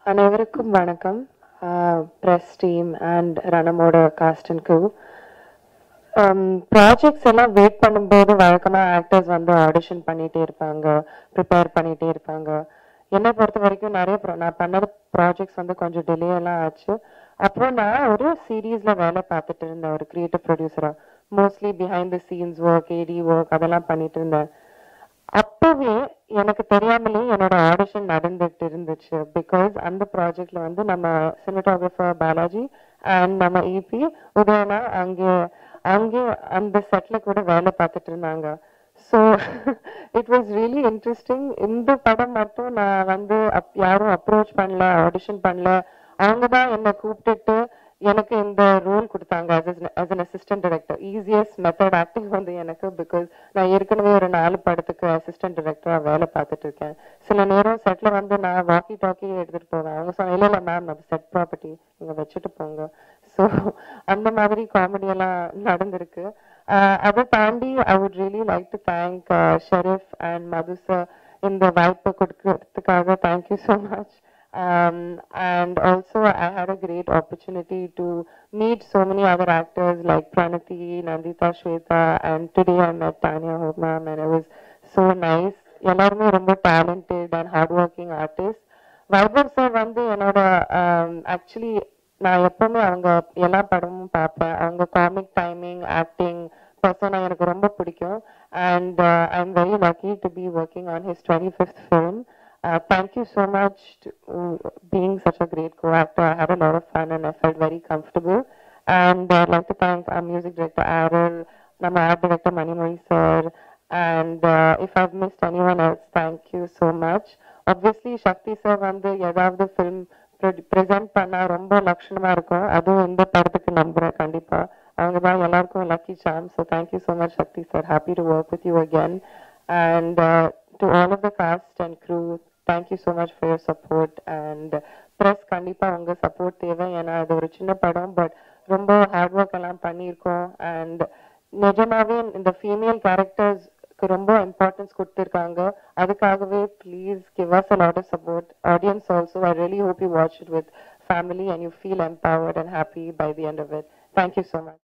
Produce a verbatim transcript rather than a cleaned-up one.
அனைவருக்கும் வணக்கம். Press team and ரணமோட காஸ்ட் அண்ட் க்ரூ. ப்ராஜெக்ட்ஸ் எல்லாம் வெயிட் பண்ணும்போது வழக்கமாக ஆக்டர்ஸ் வந்து ஆடிஷன் பண்ணிகிட்டே இருப்பாங்க, ப்ரிப்பேர் பண்ணிகிட்டே இருப்பாங்க. என்னை பொறுத்த வரைக்கும் நிறைய ப்ரா நான் பண்ண ப்ராஜெக்ட்ஸ் வந்து கொஞ்சம் டிலே எல்லாம் ஆச்சு. அப்புறம் நான் ஒரு சீரீஸில் வேலை பார்த்துட்டு இருந்தேன், ஒரு க்ரியேட்டிவ் ப்ரொடியூசராக. Mostly behind the scenes work, AD work அதெல்லாம் பண்ணிட்டு இருந்தேன். அப்பவே எனக்கு தெரியாமலே என்னோட ஆடிஷன் நடந்துட்டு இருந்துச்சு. பிகாஸ் அந்த ப்ராஜெக்ட்ல வந்து நம்ம சினிமாட்டோகிராஃபர் பாலாஜி அண்ட் நம்ம இபி உதயனா அங்கே அங்கே அந்த செட்ல கூட வேலை பார்த்துட்டு இருந்தாங்க. So it was really interesting. இந்த படம் மட்டும் நான் வந்து அப் யாரும் அப்ரோச் பண்ணல, ஆடிஷன் பண்ணல. அவங்க தான் என்னை கூப்பிட்டுட்டு எனக்கு இந்த ரோல் கொடுத்தாங்க as an assistant director. Easiest method acting வந்து எனக்கு. பிகாஸ் நான் ஏற்கனவே ஒரு நாலு படத்துக்கு அசிஸ்டன்ட் டைரக்டரா வேலை பார்த்துட்டு இருக்கேன். சில நேரம் செட்ல வந்து நான் வாக்கி டாக்கி எடுத்துட்டு போவேன். அவங்க சொன்ன இல்லை இல்லை மேம் அது செட் ப்ராப்பர்ட்டி இங்க வச்சுட்டு போங்க. ஸோ அந்த மாதிரி காமெடி எல்லாம் நடந்திருக்கு. அதை தாண்டி I would really like to thank Sharif and Madhu sir இந்த வாய்ப்பை கொடுக்கறதுக்காக. Thank you so much. Um, and also I had a great opportunity to meet so many other actors like Pranati, Nandita, Shweta, and today I met Tanya Hogman and it was so nice. எல்லாருமே ரொம்ப talented and hardworking artists. Vaibhav sir வந்து என்னோட actually நான் எப்பவுமே அவங்க எல்லா படமும் பார்ப்பேன். அவங்க காமிக் டைமிங், ஆக்டிங், பர்சனா எனக்கு ரொம்ப பிடிக்கும். And I am very lucky to be working on his twenty fifth film. Uh, thank you so much to uh, being such a great co-actor. I had a lot of fun and I felt very comfortable. And I'd like to thank our music director Aaron, our art director Manimari sir, and uh, if I've missed anyone else, thank you so much. Obviously, Shakti sir வந்து ஏதாவது film present பண்ணா ரொம்ப லட்சணமா இருக்கும். அதுவும் இந்த படத்துக்கு நம்புறேன் கண்டிப்பா. அவங்க தான் எல்லாருக்கும் lucky charm. So thank you so much Shakti sir. Happy to work with you again. And uh, to all of the cast and crew, thank you so much for your support. And press கண்டிப்பா உங்க support தேவை. ஏன்னா அது ஒரு சின்ன படம் but ரொம்ப hard work எல்லாம் பண்ணியிருக்கோம். அண்ட் நிஜமாவே இந்த ஃபீமேல் கேரக்டர்ஸ்க்கு ரொம்ப இம்பார்ட்டன்ஸ் கொடுத்துருக்காங்க. அதுக்காகவே please give us a lot of support. Audience also, I really hope you watch it with family and you feel empowered and happy by the end of it. Thank you so much.